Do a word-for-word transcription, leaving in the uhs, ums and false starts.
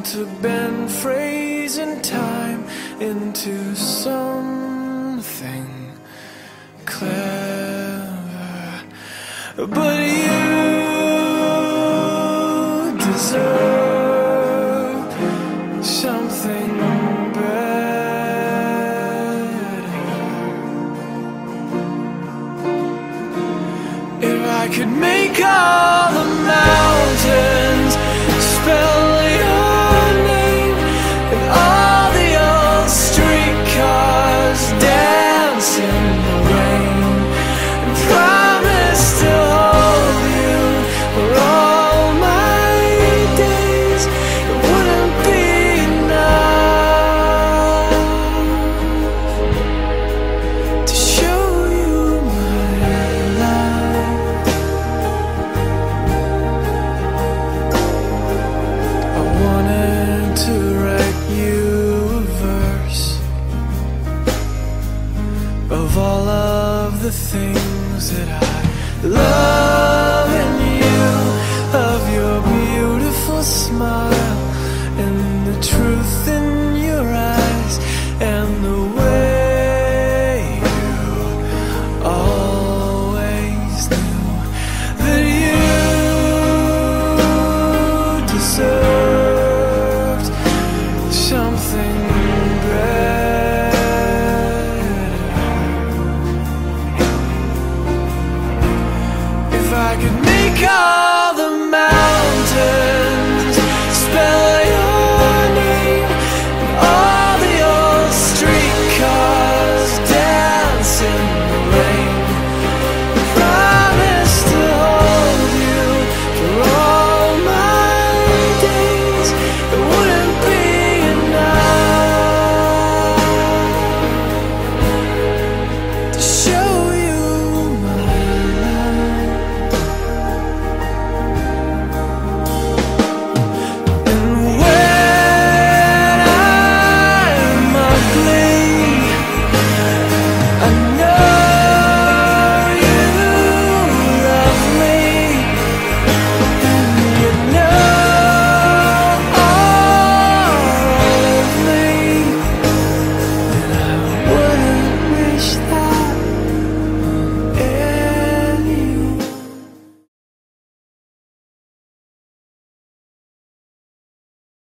to bend phrase and time into something clever, but you deserve something better. If I could make all the mountains spell your name, and all the old streetcars dance in the rain, and promise to hold you for all my days, it wouldn't be enough to show you my love. I wanted to write you a verse of all of the things that I love in you, of your beautiful smile and the truth in